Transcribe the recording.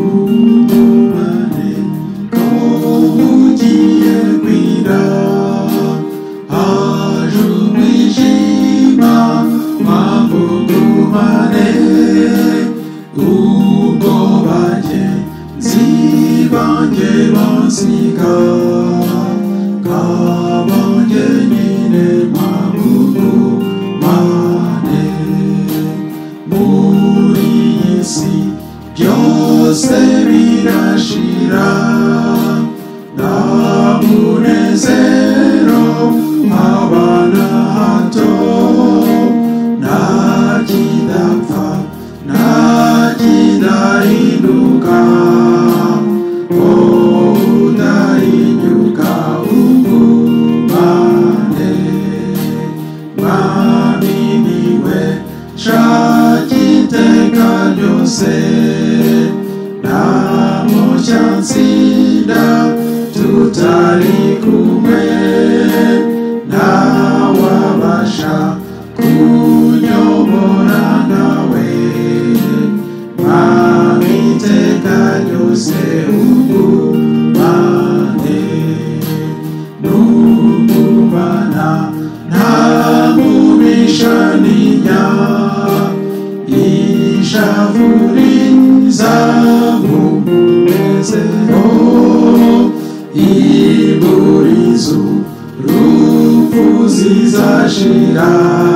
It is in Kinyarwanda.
ugumane ko ugiye kwira haje umwijima mpamvu ugumane ubwo bagenzi banjye bansiga kabanje nyine mpamvu ugumane muri iyi si byose birashira nta munezero abana hato nta kidapfa nta kidahinduka udahinyuka ugumane mwami niwe nshaka iteka ryose nta mucyansinda tutari kumwe ntawabasha kunyobora nawe mwami iteka ryose ugumane n'ugumana nta mubisha ishavuriza umunezero iburizo urupfu zizashira